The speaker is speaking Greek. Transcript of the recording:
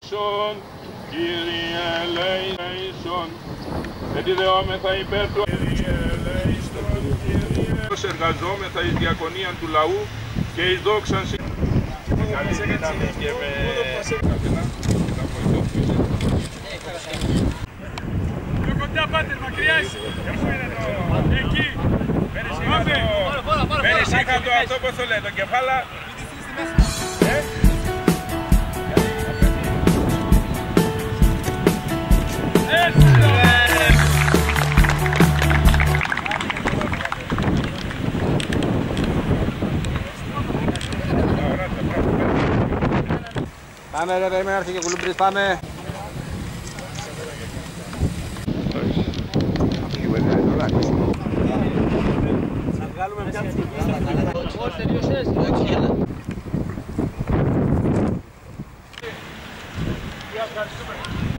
Κύριε ελέησον, εντιδεόμεθα υπέρ του Κύριε ελέησον, Κύριε εργαζόμεθα εις διακονίαν του λαού και εις δόξαν καλή δύναμη και με καθένα. Πιο κοντά πάτε, μακριά είσαι. Εκεί. Περισύχατο αυτό πως το λέει, το κεφάλα. Πάμε ρε, περίμενε, έρθει και κουλούμπρις, πάμε. Θα βγάλουμε μια ψυχή. Πώς τελείωσες, ευχαριστούμε.